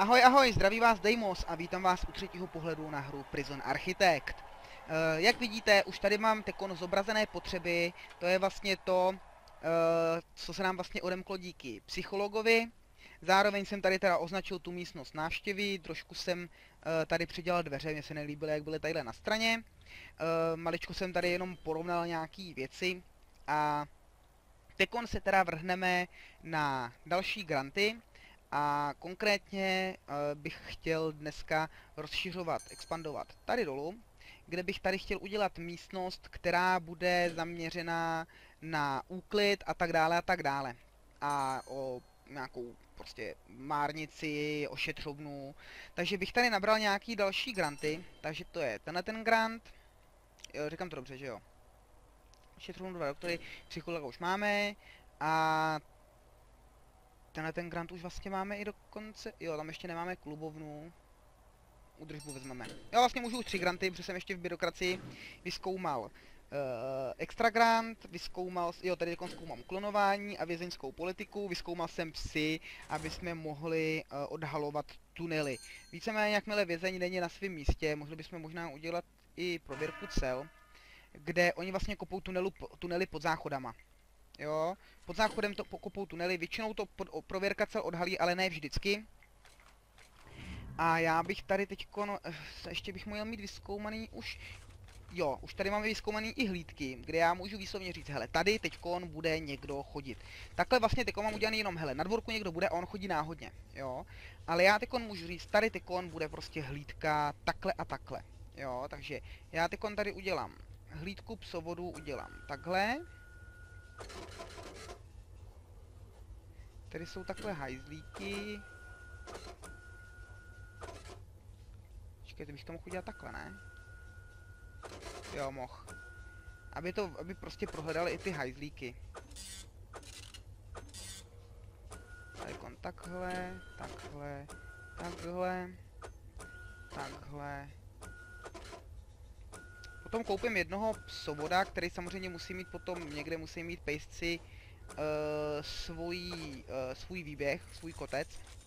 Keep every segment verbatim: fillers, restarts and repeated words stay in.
Ahoj, ahoj, zdraví vás Deimos a vítám vás u třetího pohledu na hru Prison Architect. E, jak vidíte, už tady mám tekon zobrazené potřeby, to je vlastně to, e, co se nám vlastně odemklo díky psychologovi. Zároveň jsem tady teda označil tu místnost návštěvy, trošku jsem e, tady přidělal dveře, mně se nelíbily, jak byly tadyhle na straně. E, maličko jsem tady jenom porovnal nějaký věci a tekon se teda vrhneme na další granty. A konkrétně uh, bych chtěl dneska rozšiřovat, expandovat tady dolů, kde bych tady chtěl udělat místnost, která bude zaměřená na úklid a tak dále a tak dále. A o nějakou prostě márnici, ošetřovnu. Takže bych tady nabral nějaký další granty, takže to je tenhle ten grant. Jo, říkám to dobře, že jo? Ošetřovnu dva doktory, psychologa už máme a tenhle ten grant už vlastně máme i dokonce, jo, tam ještě nemáme klubovnu. Udržbu vezmeme. Jo, vlastně můžu už tři granty, protože jsem ještě v byrokracii vyzkoumal uh, extra grant, vyzkoumal, jo, tady teď zkoumám klonování a vězeňskou politiku, vyzkoumal jsem psy, aby jsme mohli uh, odhalovat tunely. Víceméně, jakmile vězeň není na svém místě, mohli bychom možná udělat i prověrku cel, kde oni vlastně kopou tunelu, tunely pod záchodama. Jo, pod záchodem to pokopou tunely, většinou to pod, o, prověrka cel odhalí, ale ne vždycky. A já bych tady teďko, no, ještě bych měl mít vyzkoumaný už, jo, už tady máme vyzkoumaný i hlídky, kde já můžu výslovně říct, hele, tady teďkon bude někdo chodit. Takhle vlastně teďkon mám udělaný jenom, hele, na dvorku někdo bude a on chodí náhodně, jo. Ale já teďkon můžu říct, tady teďkon bude prostě hlídka takhle a takhle, jo. Takže já teďkon tady udělám hlídku psovodu, udělám takhle. Tady jsou takhle hajzlíky. Počkejte, bych to mohl udělat takhle, ne? Jo, mohl. Aby to, aby prostě prohledali i ty hajzlíky. Tady kon takhle, takhle, takhle, takhle. Potom koupím jednoho psovoda, který samozřejmě musí mít potom, někde musí mít pejsci uh, svůj, uh, svůj výběh, svůj kotec.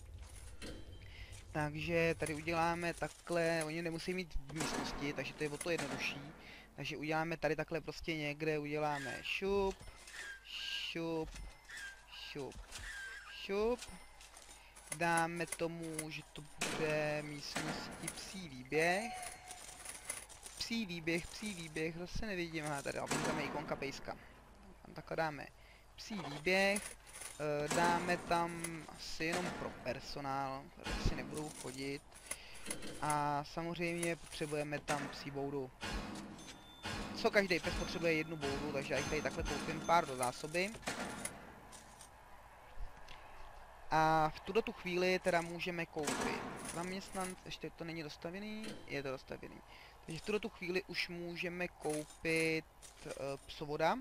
Takže tady uděláme takhle, oni nemusí mít v místnosti, takže to je o to jednodušší. Takže uděláme tady takhle prostě někde, uděláme šup, šup, šup, šup. Dáme tomu, že to bude místnosti psí výběh. Psí výběh, psí výběh, zase nevidím, aha, tady dáme ikonka pejska. Tam takhle dáme psí výběh. Dáme tam asi jenom pro personál, kteří si nebudou chodit. A samozřejmě potřebujeme tam psí boudu. Co každý pes potřebuje jednu boudu, takže já tady takhle koupím pár do zásoby. A v tuto tu chvíli teda můžeme koupit zaměstnanc, ještě to není dostavený, je to dostavený. Takže v tuto tu chvíli už můžeme koupit uh, psovoda.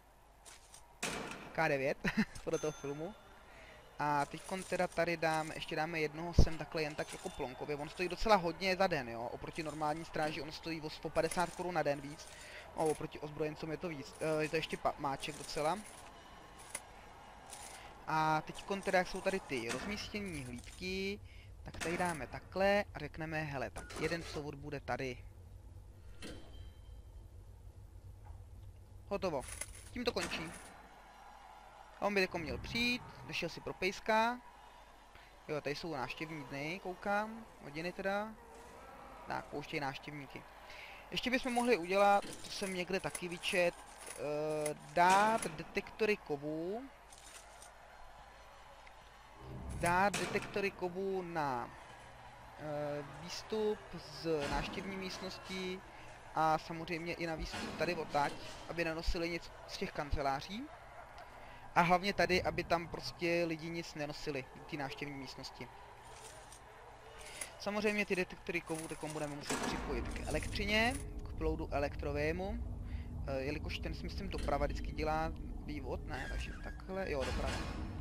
K devět, podle toho filmu. A teď teda tady dáme, ještě dáme jednoho sem takhle jen tak jako plonkově. On stojí docela hodně za den, jo. Oproti normální stráži on stojí o sto padesát korun na den víc. A oproti ozbrojencům je to víc. E, je to ještě máček docela. A teď teda, jak jsou tady ty rozmístění hlídky, tak tady dáme takhle a řekneme, hele, tak jeden psovod bude tady. Hotovo. Tím to končí. A on by jako měl přijít, došel si pro pejska. Jo, tady jsou návštěvní dny, koukám, hodiny teda. Tak, pouštějí návštěvníky. Ještě bychom mohli udělat, to jsem někde taky vyčet, uh, dát detektory kovů. Dát detektory kovů na uh, výstup z návštěvní místnosti a samozřejmě i na výstup tady odtaď, aby nenosili nic z těch kanceláří. A hlavně tady, aby tam prostě lidi nic nenosili v té návštěvní místnosti. Samozřejmě ty detektory kovů takom budeme muset připojit k elektřině, k proudu elektrovému. E, jelikož ten si myslím doprava vždycky dělá vývod, ne, takže takhle, jo, doprava.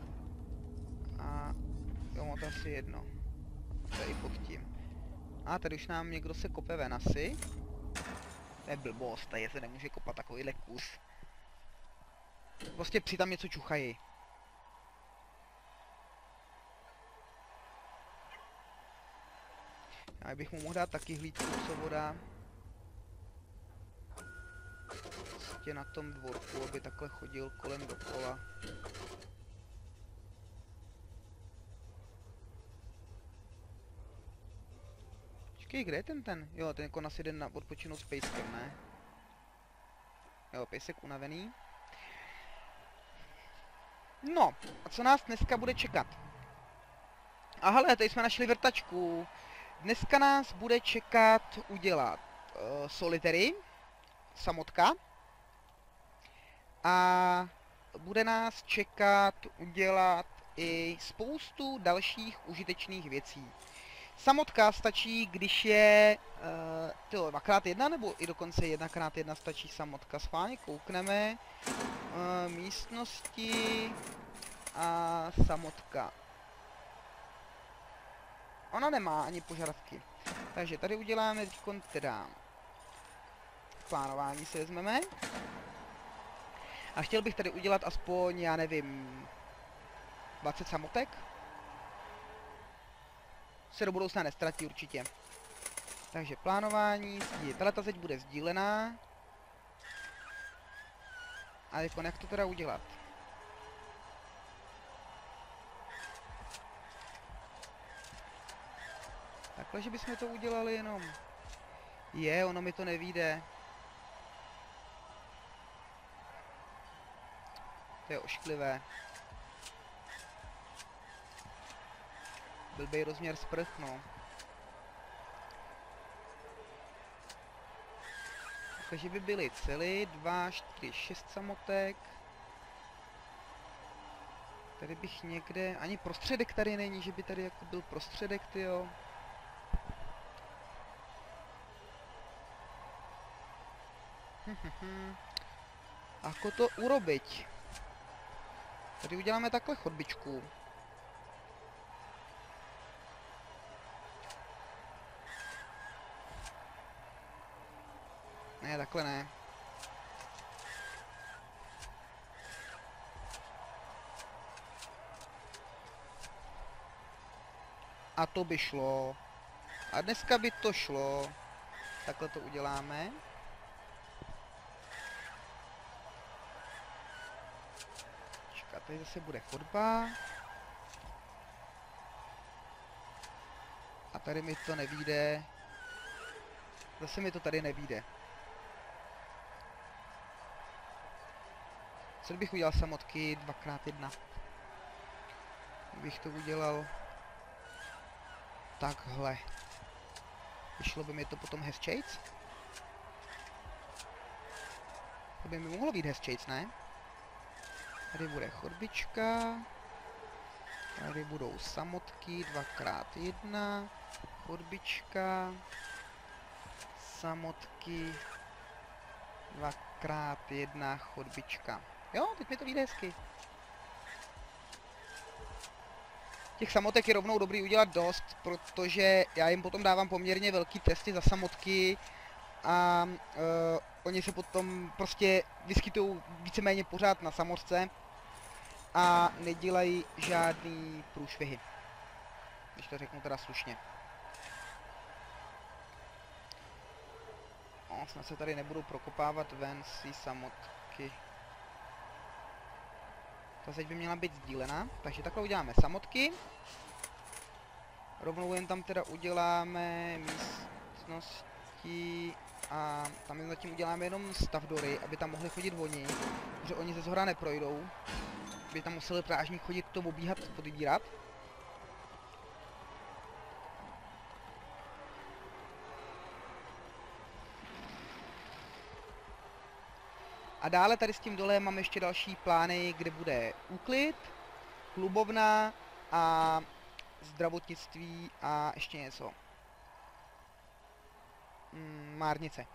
A jo, to asi jedno. To je i pod tím. A tady už nám někdo se kope ven asi. To je blbost, tady se nemůže kopat takovýhle kus. Prostě psi tam něco čuchají. Já bych mu mohl dát taky hlídku, co voda. Prostě na tom dvorku, aby takhle chodil kolem dokola. Počkej, kde je ten ten? Jo, ten jako nas jeden na odpočinout s pejskem, ne? Jo, pejsek unavený. No, a co nás dneska bude čekat? A hele, tady jsme našli vrtačku. Dneska nás bude čekat udělat uh, solitary, samotka. A bude nás čekat udělat i spoustu dalších užitečných věcí. Samotka stačí, když je uh, tyjo, dvakrát jedna, nebo i dokonce jednakrát jedna stačí samotka. Schválně koukneme. Uh, místnosti a samotka. Ona nemá ani požadavky. Takže tady uděláme teďkon teda plánování si vezmeme. A chtěl bych tady udělat aspoň, já nevím, dvacet samotek. Se do budoucna nestratí určitě. Takže plánování, tato zeď bude sdílená. A jako jak to teda udělat? Takhle, že bychom to udělali jenom. Je, ono mi to nevyjde. To je ošklivé. Blbej rozměr sprch, no. Takže by byly celý dva, čtyři, šest samotek. Tady bych někde, ani prostředek tady není, že by tady jako byl prostředek, tyjo. Ako to urobiť? Tady uděláme takhle chodbičku. Ne, takhle ne. A to by šlo. A dneska by to šlo. Takhle to uděláme. Čeká, tady zase bude chodba. A tady mi to nevyjde. Zase mi to tady nevyjde. Co bych udělal samotky dvakrát jedna? Kdybych to udělal takhle. Vyšlo by mi to potom hezčejc? To by mi mohlo být hezčejc, ne? Tady bude chodbička. Tady budou samotky dvakrát jedna. Chodbička. Samotky dvakrát jedna chodbička. Jo, teď mi to vyjde hezky. Těch samotek je rovnou dobrý udělat dost, protože já jim potom dávám poměrně velký testy za samotky a uh, oni se potom prostě vyskytují víceméně pořád na samotce a nedělají žádný průšvihy. Když to řeknu teda slušně. O, snad se tady nebudou prokopávat ven si samotky. Ta zeď by měla být sdílená, takže takhle uděláme samotky. Rovnou jen tam teda uděláme místnosti a tam jen zatím uděláme jenom stavdory, aby tam mohli chodit oni, protože oni ze zhora neprojdou. By tam museli prážník chodit to obíhat, podbírat. A dále tady s tím dole mám ještě další plány, kde bude úklid, klubovna a zdravotnictví a ještě něco. Mm, márnice.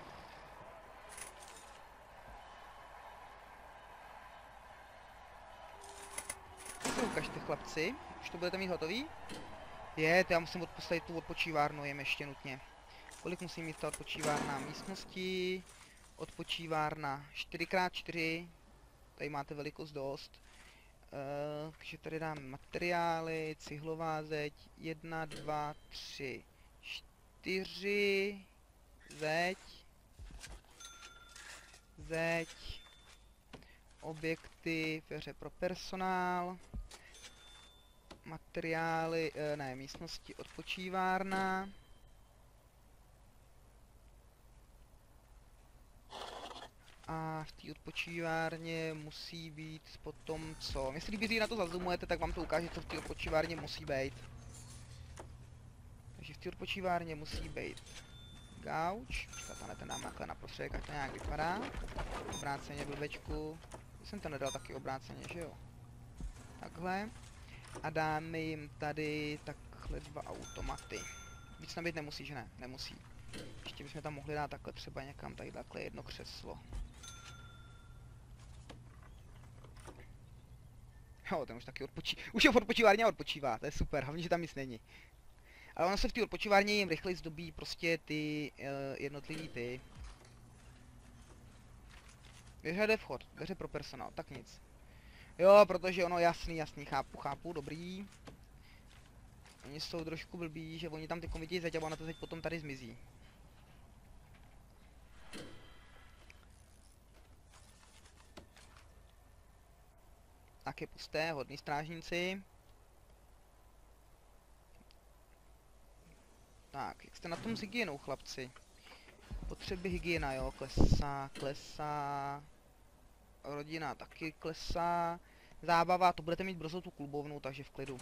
Co ukažte, chlapci? Už to budete mít hotový? Je, to já musím odposlat tu odpočívárnu, jem ještě nutně. Kolik musím mít ta odpočívárna místnosti? Odpočívárna čtyři krát čtyři, tady máte velikost dost. Uh, takže tady dáme materiály, cihlová zeď, jedna, dva, tři, čtyři, zeď, zeď, objekty, dveře pro personál, materiály, e, ne, místnosti odpočívárna. A v té odpočívárně musí být potom co? Jestli když na to zazumujete, tak vám to ukáže, co v té odpočívárně musí být. Takže v té odpočívárně musí být gauč. Počkat, ne, ten dáme takhle na prostředek, ať to nějak vypadá. Obráceně blbečku. Jsem to nedal taky obráceně, že jo? Takhle. A dáme jim tady takhle dva automaty. Víc tam být nemusí, že ne? Nemusí. Ještě bychom tam mohli dát takhle třeba někam tady takhle jedno křeslo. Jo, ten už taky odpočí... Už je v odpočívárně a odpočívá, to je super, hlavně, že tam nic není. Ale ono se v té odpočívárně jim rychleji zdobí prostě ty uh, jednotlivý ty. Dveře jde vchod, dveře pro personál, tak nic. Jo, protože ono jasný, jasný, chápu, chápu, dobrý. Oni jsou trošku blbí, že oni tam ty vidí zeď a ona to teď potom tady zmizí. Tak je pusté, hodný strážníci. Tak, jak jste na tom s hygienou, chlapci? Potřeby hygiena, jo, klesá, klesá. Rodina taky klesá. Zábava, to budete mít brzo tu klubovnu, takže v klidu.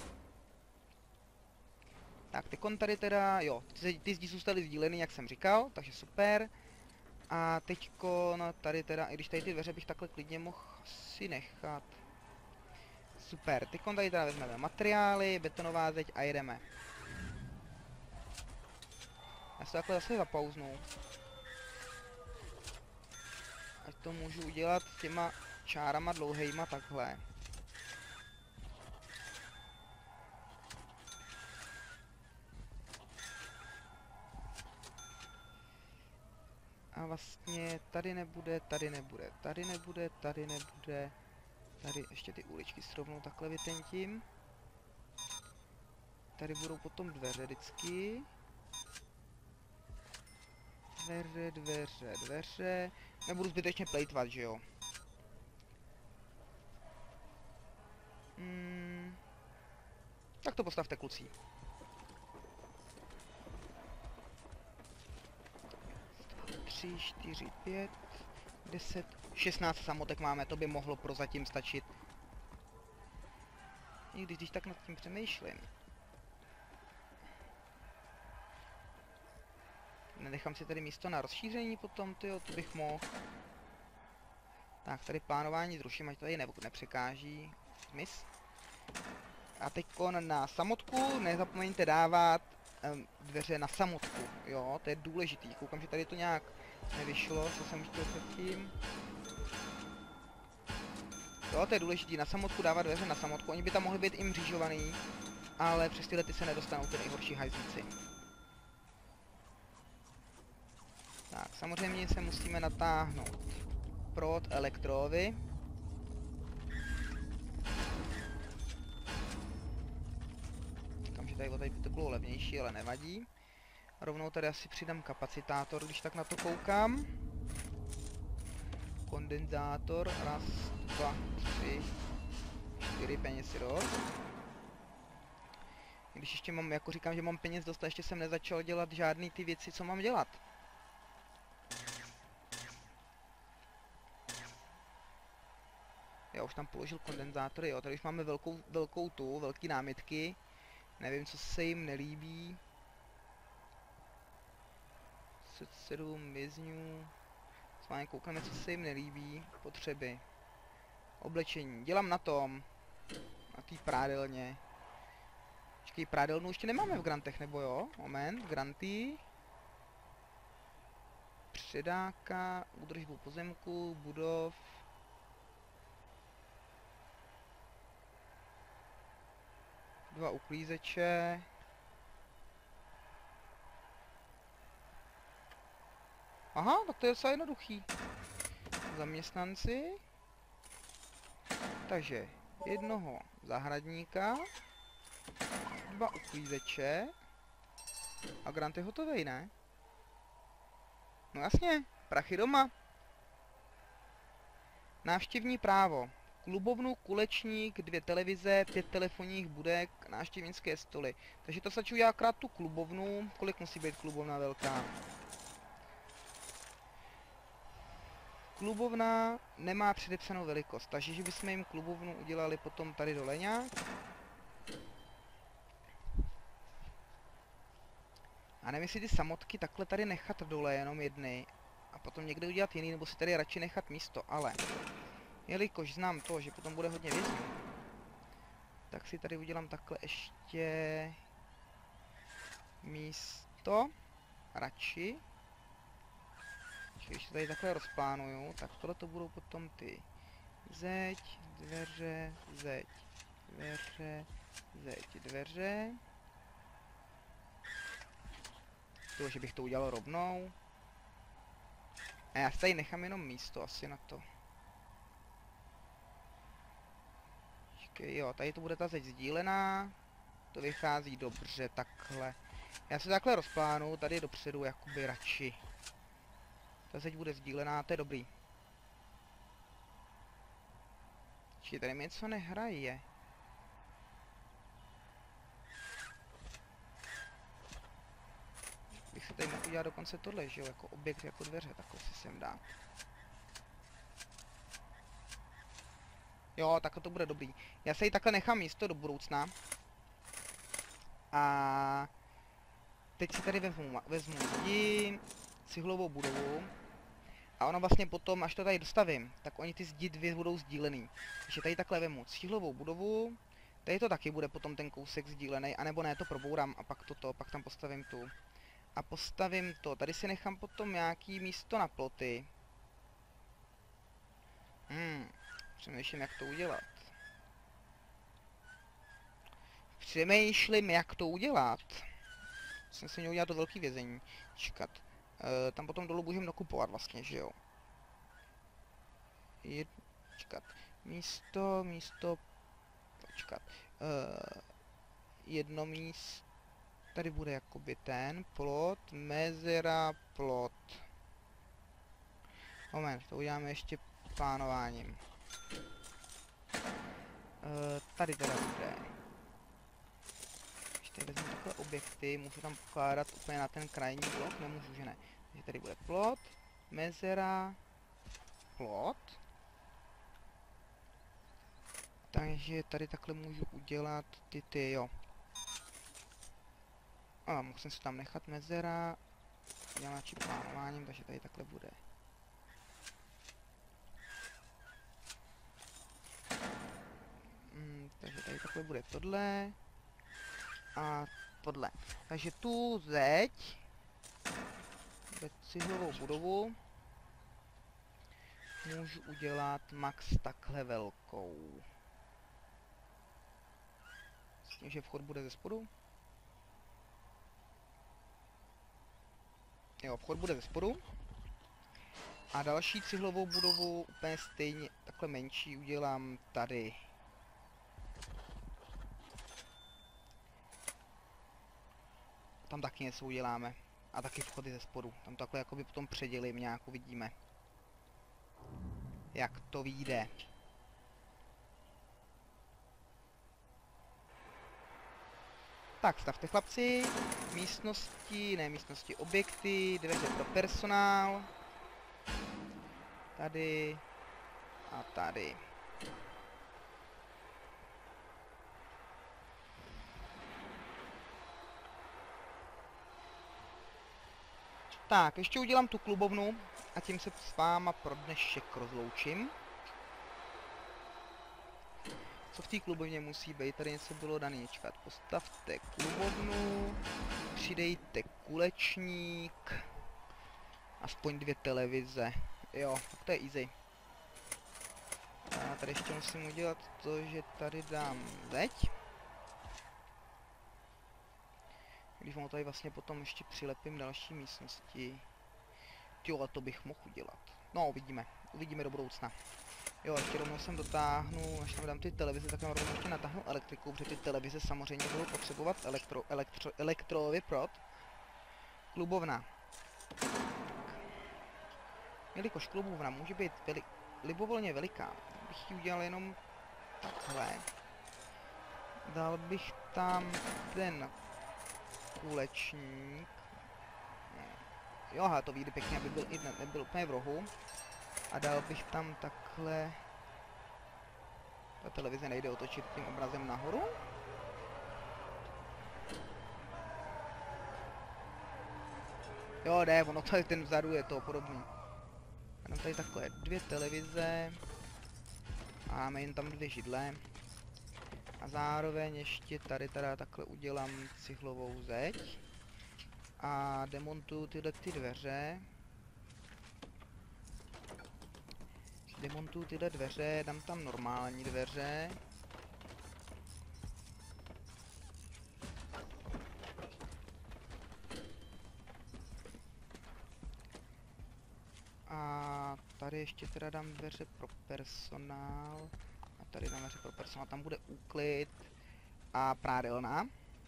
Tak, tykon tady teda, jo, ty, ty zdi zůstaly sdíleny, jak jsem říkal, takže super. A teďko, no tady teda, i když tady ty dveře bych takhle klidně mohl si nechat. Super, teďkon tady teda vezmeme materiály, betonová zeď a jedeme. Já se takhle zase zapauznu. Ať to můžu udělat těma čárama dlouhejma takhle. A vlastně tady nebude, tady nebude, tady nebude, tady nebude. Tady ještě ty uličky srovnou takhle vytentím. Tady budou potom dveře vždycky. Dveře, dveře, dveře. Nebudu zbytečně plejtvat, že jo? Hmm. Tak to postavte, kluci. tři, čtyři, pět, deset, šestnáct samotek máme, to by mohlo prozatím stačit. I když, když tak nad tím přemýšlím. Nenechám si tady místo na rozšíření potom, tyjo, to bych mohl. Tak, tady plánování zruším, ať to tady ne nepřekáží. Zmiz. A teďko na samotku nezapomeňte dávat um, dveře na samotku, jo, to je důležitý. Koukám, že tady to nějak nevyšlo, co jsem chtěl předtím. Jo, to je důležitý, na samotku dávat dveře na samotku, oni by tam mohli být i mřížovaný, ale přes tyhle ty se nedostanou ty nejhorší hajzlíci. Tak, samozřejmě se musíme natáhnout prot elektrovy. Říkám, že tady o tady by to bylo levnější, ale nevadí. Rovnou tady asi přidám kapacitátor, když tak na to koukám. Kondenzátor, raz, dva, tři, čtyři peněz roz. Když ještě mám, jako říkám, že mám peněz dost, a ještě jsem nezačal dělat žádný ty věci, co mám dělat. Já už tam položil kondenzátory, jo, tady už máme velkou, velkou tu, velký námitky. Nevím, co se jim nelíbí. sedm vězňů. S vámi koukneme, co se jim nelíbí. Potřeby. Oblečení. Dělám na tom. Na té prádelně. Počkej, prádelnu ještě nemáme v grantech, nebo jo? Moment, granty. Předáka, údržbu pozemku, budov. Dva uklízeče. Aha, tak to je docela jednoduchý. Zaměstnanci. Takže jednoho zahradníka. Dva uklízeče. A grant je hotovej, ne? No jasně, prachy doma. Návštěvní právo. Klubovnu, kulečník, dvě televize, pět telefonních budek, návštěvnické stoly. Takže to stačí udělat akorát tu klubovnu. Kolik musí být klubovna velká? Klubovna nemá předepsanou velikost, takže že bychom jim klubovnu udělali potom tady dole nějak. A nevím, jestli ty samotky takhle tady nechat dole, jenom jedny. A potom někde udělat jiný, nebo si tady radši nechat místo, ale... Jelikož znám to, že potom bude hodně vězňů, tak si tady udělám takhle ještě... místo. Radši. Když to tady takhle rozplánuju, tak tohle to budou potom ty... zeď, dveře, zeď, dveře, zeď, dveře. To, že bych to udělal rovnou. A já si tady nechám jenom místo asi na to. Počkej, jo, tady to bude ta zeď sdílená. To vychází dobře, takhle. Já si takhle rozplánu, tady dopředu jakoby radši. Ta zeď bude sdílená, to je dobrý. Či tady mi něco nehraje. Bych se tady mohl udělat dokonce tohle, že jo, jako objekt, jako dveře, takhle si sem dát. Jo, takhle to bude dobrý. Já se ji takhle nechám místo do budoucna. A teď si tady vezmu, vezmu zdi, cihlovou budovu. A ono vlastně potom, až to tady dostavím, tak oni ty zdi dvě budou sdílený. Takže tady takhle vemu cihlovou budovu. Tady to taky bude potom ten kousek sdílený, anebo ne, to probourám a pak toto, pak tam postavím tu. A postavím to. Tady si nechám potom nějaký místo na ploty. Hmm, přemýšlím, jak to udělat. Přemýšlím, jak to udělat. Jsem si měl udělat to velký vězení. Čekat. E, tam potom dolů můžeme nakupovat vlastně, že jo. Jed... Čekat. Místo, místo... Počkat. E, jedno místo... Tady bude jakoby ten plot, mezera, plot. Moment, to uděláme ještě plánováním. E, tady teda bude. Když tady vezmu takové objekty, můžu tam pokládat úplně na ten krajní blok, nemůžu, že ne. Takže tady bude plot, mezera, plot. Takže tady takhle můžu udělat ty ty, jo. A musím si tam nechat mezera. Dělám načí plánováním, takže tady takhle bude. Mm, takže tady takhle bude tohle. A tohle. Takže tu zeď ve cihlovou budovu můžu udělat max takhle velkou. S tím, že vchod bude ze spodu. Jo, vchod bude ze spodu. A další cihlovou budovu úplně stejně takhle menší udělám tady. Tam taky něco uděláme. A taky vchody ze spodu. Tam takhle jakoby potom předělím nějak, uvidíme. Jak to vyjde. Tak, stavte chlapci. Místnosti, ne místnosti, objekty, dveře pro personál. Tady. A tady. Tak, ještě udělám tu klubovnu a tím se s váma pro dnešek rozloučím. Co v té klubovně musí být? Tady něco bylo dané. Čekat. Postavte klubovnu, přidejte kulečník, aspoň dvě televize. Jo, tak to je easy. A tady ještě musím udělat to, že tady dám zeď. Když mu tady vlastně potom ještě přilepím další místnosti. Jo, to bych mohl udělat. No, uvidíme. Uvidíme do budoucna. Jo, ještě rovnou sem dotáhnu, až tam dám ty televize, tak tam rovnou ještě natáhnu elektriku, protože ty televize samozřejmě budou potřebovat elektro, elektro, elektrový prot. Klubovna. Jelikož klubovna může být veli libovolně veliká, bych ji udělal jenom takhle. Dal bych tam ten kulečník. Jo, aha, to vyjde pěkně, aby byl, ne, nebyl úplně v rohu. A dal bych tam takhle... Ta televize nejde otočit tím obrazem nahoru. Jo, ne, ono tady ten vzadu je to podobný. Mám tady takhle dvě televize. A máme jen tam dvě židle. A zároveň ještě tady teda takhle udělám cihlovou zeď. A demontuju tyhle ty dveře. Demontuju tyhle dveře, dám tam normální dveře. A tady ještě teda dám dveře pro personál. A tady dám dveře pro personál, tam bude úklid a prádelna.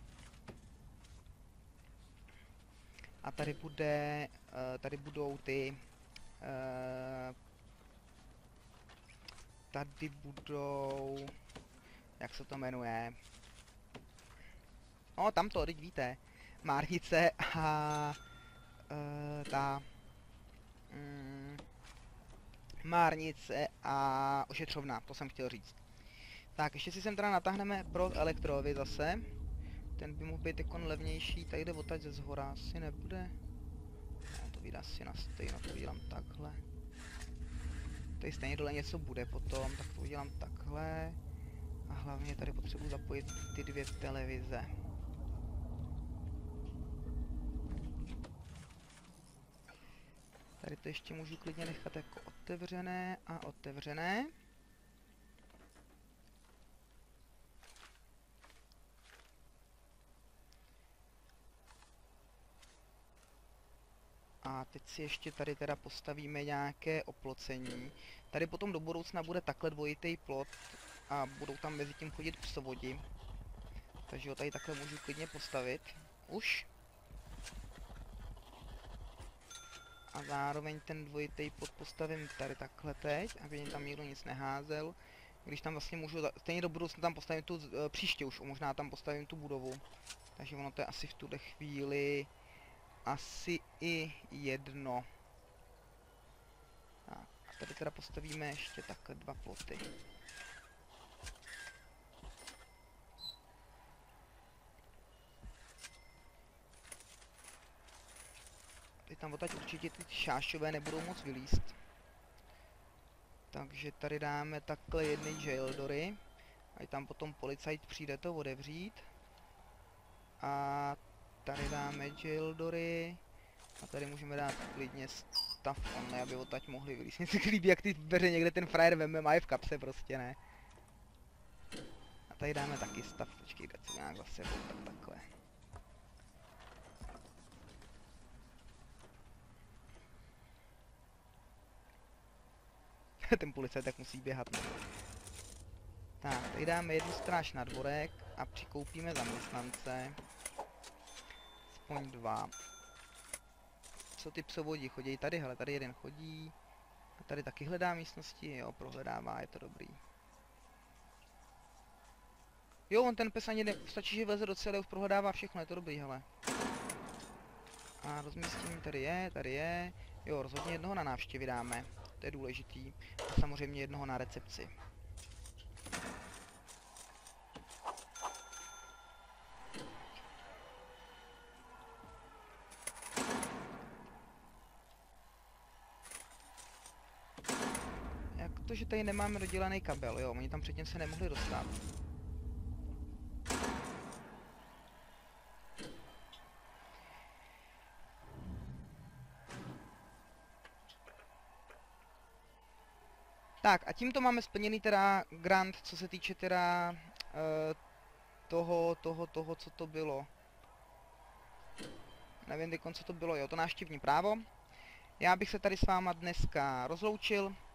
A tady bude, uh, tady budou ty, uh, tady budou, jak se to jmenuje, no tamto, teď víte, márnice a uh, ta, mm, márnice a ošetřovna, to jsem chtěl říct. Tak, ještě si sem teda natáhneme pro elektrovi zase. Ten by mohl být jako levnější, tady jde odtaď ze zhora, asi nebude. No, to vyjde asi na stejno, to udělám takhle. Tady stejně dole něco bude potom, tak to udělám takhle. A hlavně tady potřebuji zapojit ty dvě televize. Tady to ještě můžu klidně nechat jako otevřené a otevřené. A teď si ještě tady teda postavíme nějaké oplocení. Tady potom do budoucna bude takhle dvojitý plot a budou tam mezi tím chodit psovodi. Takže ho tady takhle můžu klidně postavit. Už. A zároveň ten dvojitý plot postavím tady takhle teď, aby mě tam nikdo nic neházel. Když tam vlastně můžu, stejně do budoucna tam postavím tu, příště už možná tam postavím tu budovu. Takže ono to je asi v tuhle chvíli asi i jedno. Tak, a tady teda postavíme ještě takhle dva ploty. Teď tam odtaď určitě ty šášové nebudou moc vylízt. Takže tady dáme takhle jedny jaildory. A tam potom policajt přijde to otevřít. A tady dáme jaildory. A tady můžeme dát klidně stav on, ne, aby odtaď mohli vylízt. Mně se líbí, jak ty dveře někde ten frajer veme, má je v kapse prostě, ne. A tady dáme taky stav, počkej, dát si nějak zase tak takhle. Ten policajt tak musí běhat. Ne? Tak, tady dáme jednu stráž na dvorek a přikoupíme zaměstnance. Aspoň dva. Co ty psovodi chodí tady, hele, tady jeden chodí. A tady taky hledá místnosti, jo, prohledává, je to dobrý. Jo, on ten pes ani ne, stačí, že vleze do cíle, už prohledává všechno, je to dobrý, hele. A rozmístění tady je, tady je. Jo, rozhodně jednoho na návštěvy dáme, to je důležitý. A samozřejmě jednoho na recepci. Jak to, že tady nemáme dodělaný kabel, jo, oni tam předtím se nemohli dostat. Tak a tímto máme splněný teda grant, co se týče teda uh, toho, toho, toho, co to bylo. Nevím teď, co to bylo, jo, to návštěvní právo. Já bych se tady s váma dneska rozloučil. Uh,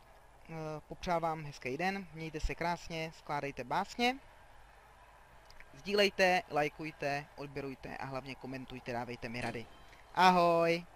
popřál vám hezký den, mějte se krásně, skládejte básně. Sdílejte, lajkujte, odběrujte a hlavně komentujte, dávejte mi rady. Ahoj!